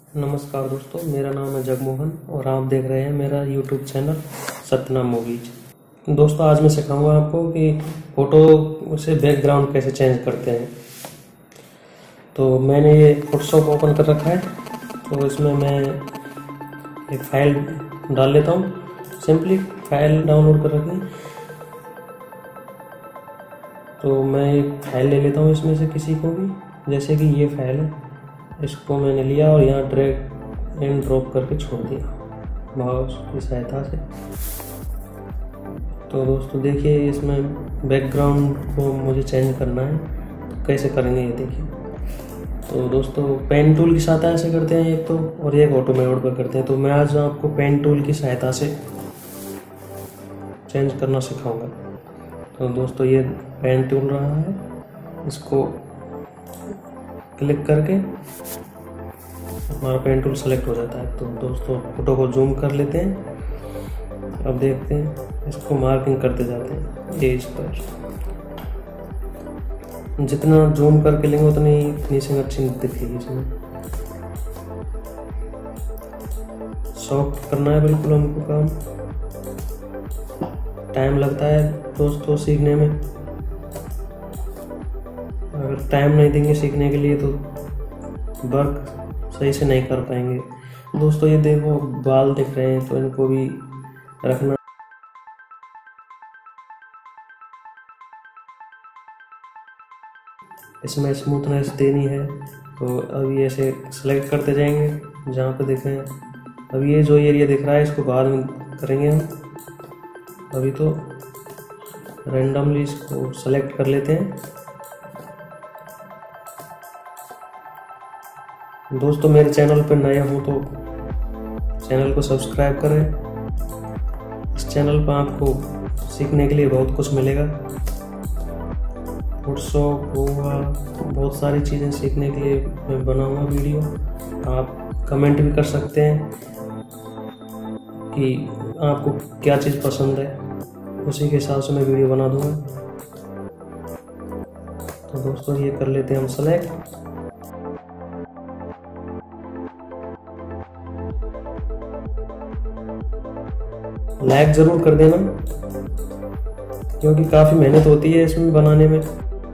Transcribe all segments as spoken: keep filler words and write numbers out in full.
नमस्कार दोस्तों, मेरा नाम है जगमोहन और आप देख रहे हैं मेरा यूट्यूब चैनल सत्यनाम मूवीज। दोस्तों, आज मैं सिखाऊंगा आपको कि फ़ोटो से बैकग्राउंड कैसे चेंज करते हैं। तो मैंने ये फोटोशॉप ओपन कर रखा है, तो इसमें मैं एक फाइल डाल लेता हूँ। सिंपली फाइल डाउनलोड कर रखी, तो मैं एक फाइल ले लेता हूँ इसमें से किसी को भी, जैसे कि ये फाइल है, इसको मैंने लिया और यहाँ ड्रैग एंड ड्रॉप करके छोड़ दिया माउस की सहायता से। तो दोस्तों देखिए, इसमें बैकग्राउंड को मुझे चेंज करना है, तो कैसे करेंगे ये देखिए। तो दोस्तों पेन टूल की सहायता से करते हैं एक तो, और एक ऑटो मोड पर करते हैं। तो मैं आज आपको पेन टूल की सहायता से चेंज करना सिखाऊंगा। तो दोस्तों ये पेन टूल रहा है, इसको क्लिक करके हमारा पेन टूल सेलेक्ट हो जाता है। तो दोस्तों फोटो को जूम कर लेते हैं। अब देखते हैं, इसको मार्किंग करते जाते हैं एज पर। जितना जूम करके लेंगे उतनी फिनिशिंग अच्छी दिखेगी। इसमें सॉफ्ट करना है बिल्कुल हमको काम। टाइम लगता है दोस्तों सीखने में, अगर टाइम नहीं देंगे सीखने के लिए तो वर्क सही से नहीं कर पाएंगे। दोस्तों ये देखो बाल दिख रहे हैं, तो इनको भी रखना। इसमें स्मूथनेस देनी है, तो अभी ऐसे सेलेक्ट करते जाएंगे जहाँ पे देख रहे हैं। अभी ये जो एरिया दिख रहा है इसको बाद में करेंगे हम, अभी तो रैंडमली इसको सेलेक्ट कर लेते हैं। दोस्तों मेरे चैनल पर नए हो तो चैनल को सब्सक्राइब करें। इस चैनल पर आपको सीखने के लिए बहुत कुछ मिलेगा। फोटोशॉप होगा, बहुत सारी चीज़ें सीखने के लिए मैं बनाऊंगा वीडियो। आप कमेंट भी कर सकते हैं कि आपको क्या चीज़ पसंद है, उसी के हिसाब से मैं वीडियो बना दूंगा। तो दोस्तों ये कर लेते हैं हम सेलेक्ट। लाइक ज़रूर कर देना, क्योंकि काफ़ी मेहनत होती है इसमें बनाने में।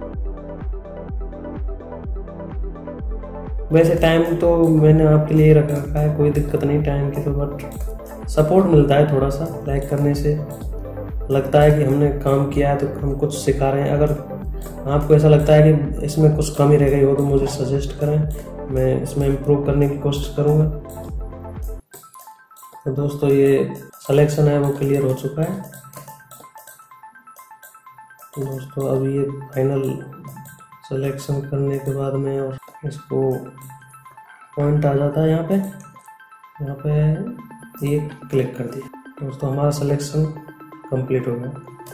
वैसे टाइम तो मैंने आपके लिए रख रखा है, कोई दिक्कत नहीं टाइम की, तो बट सपोर्ट मिलता है थोड़ा सा लाइक करने से। लगता है कि हमने काम किया है तो हम कुछ सिखा रहे हैं। अगर आपको ऐसा लगता है कि इसमें कुछ कमी रह गई हो तो मुझे सजेस्ट करें, मैं इसमें इम्प्रूव करने की कोशिश करूँगा। तो दोस्तों ये सिलेक्शन है वो क्लियर हो चुका है। तो दोस्तों अब ये फाइनल सिलेक्शन करने के बाद में और इसको पॉइंट आ जाता है यहाँ पे, यहाँ पे ये क्लिक कर दिया। दोस्तों हमारा सिलेक्शन कंप्लीट हो गया।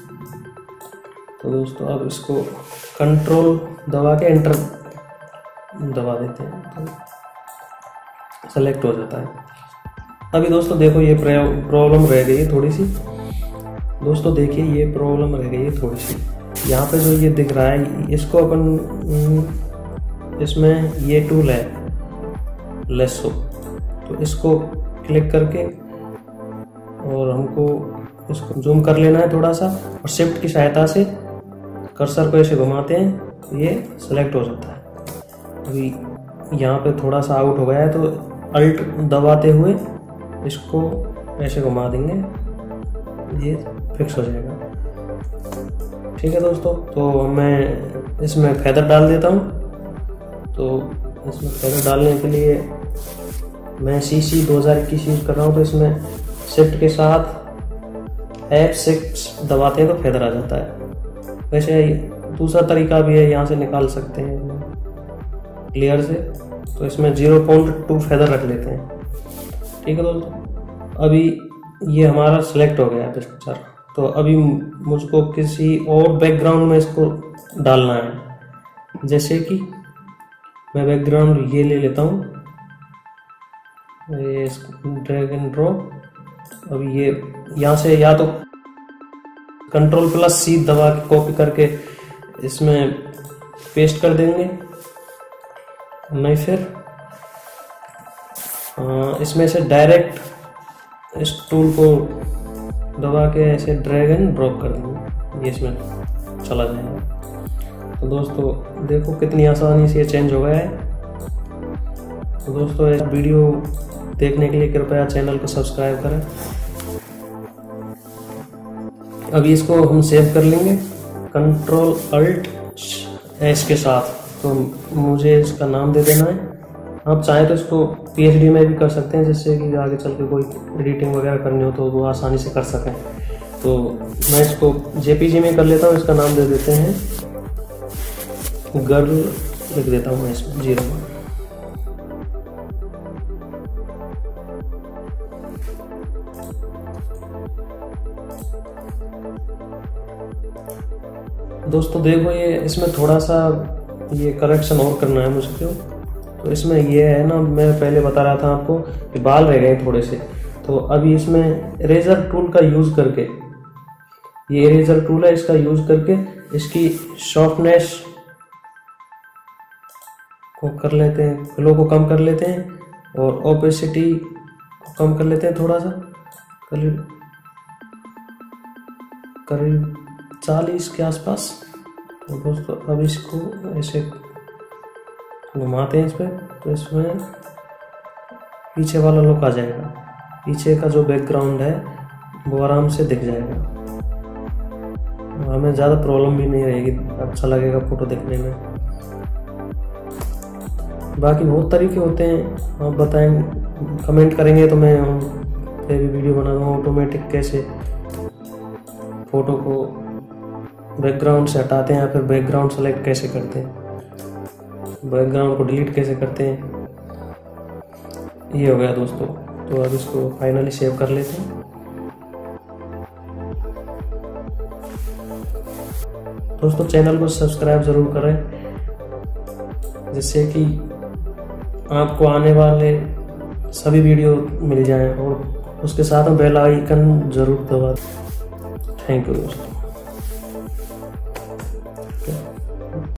तो दोस्तों अब इसको कंट्रोल दबा के एंटर दबा देते हैं, तो सेलेक्ट हो जाता है। अभी दोस्तों देखो ये प्रॉब्लम रह गई है थोड़ी सी। दोस्तों देखिए ये प्रॉब्लम रह गई है थोड़ी सी। यहाँ पे जो ये दिख रहा है, इसको अपन, इसमें ये टूल है लेसो, तो इसको क्लिक करके और हमको इसको जूम कर लेना है थोड़ा सा, और शिफ्ट की सहायता से कर्सर को ऐसे घुमाते हैं तो ये सेलेक्ट हो जाता है। अभी यहाँ पे थोड़ा सा आउट हो गया है, तो अल्ट दबाते हुए इसको ऐसे घुमा देंगे, ये फिक्स हो जाएगा। ठीक है दोस्तों, तो मैं इसमें फेदर डाल देता हूँ। तो इसमें फेदर डालने के लिए मैं सी सी दो हज़ार इक्कीस यूज़ कर रहा हूँ। तो इसमें शिफ्ट के साथ एफ सिक्स दबाते हैं तो फेदर आ जाता है। वैसे दूसरा तरीका भी है, यहाँ से निकाल सकते हैं क्लियर से। तो इसमें ज़ीरो पॉइंट टू फेदर रख लेते हैं। ठीक है दोस्तों, अभी ये हमारा सेलेक्ट हो गया है पिक्चर। तो अभी मुझको किसी और बैकग्राउंड में इसको डालना है, जैसे कि मैं बैकग्राउंड ये ले लेता हूँ, ये ड्रैग एंड ड्रॉप। अभी ये यहाँ से या तो कंट्रोल प्लस सी दबा के कॉपी करके इसमें पेस्ट कर देंगे, नहीं फिर इसमें से डायरेक्ट इस टूल को दबा के ऐसे ड्रैग एंड ड्रॉप कर देंगे, ये इसमें चला जाएगा। तो दोस्तों देखो कितनी आसानी से ये चेंज हो गया है। तो दोस्तों इस वीडियो देखने के लिए कृपया चैनल को सब्सक्राइब करें। अभी इसको हम सेव कर लेंगे कंट्रोल अल्ट एस के साथ। तो मुझे इसका नाम दे देना है। आप चाहें तो इसको पीएचडी में भी कर सकते हैं, जिससे कि आगे चल के कोई एडिटिंग वगैरह करनी हो तो वो आसानी से कर सकें। तो मैं इसको जेपीजी में कर लेता हूँ। इसका नाम दे देते हैं गर्ल, लिख देता हूँ मैं इसमें जीरो में। दोस्तों देखो ये इसमें थोड़ा सा ये करेक्शन और करना है मुझको। तो इसमें ये है ना, मैं पहले बता रहा था आपको कि बाल रह गए थोड़े से। तो अभी इसमें इरेजर टूल का यूज करके, ये इरेजर टूल है, इसका यूज करके इसकी सॉफ्टनेस को कर लेते हैं, फ्लो को कम कर लेते हैं और ओपेसिटी को कम कर लेते हैं थोड़ा सा, करीब करीब चालीस के आसपास। तो दोस्तों अब इसको ऐसे घुमाते हैं इस पर, तो इसमें पीछे वाला लुक आ जाएगा। पीछे का जो बैकग्राउंड है वो आराम से दिख जाएगा, हमें ज़्यादा प्रॉब्लम भी नहीं रहेगी, अच्छा लगेगा फोटो देखने में। बाकी बहुत तरीके होते हैं, आप बताएं, कमेंट करेंगे तो मैं फिर भी वीडियो बना दूँगा ऑटोमेटिक कैसे फ़ोटो को बैकग्राउंड से हटाते हैं या फिर बैकग्राउंड सेलेक्ट कैसे करते हैं, बैकग्राउंड को डिलीट कैसे करते हैं। ये हो गया दोस्तों। तो अब इसको फाइनली सेव कर लेते हैं। दोस्तों चैनल को सब्सक्राइब ज़रूर करें, जिससे कि आपको आने वाले सभी वीडियो मिल जाएं और उसके साथ में बेल आइकन ज़रूर दबा दें। थैंक यू दोस्तों।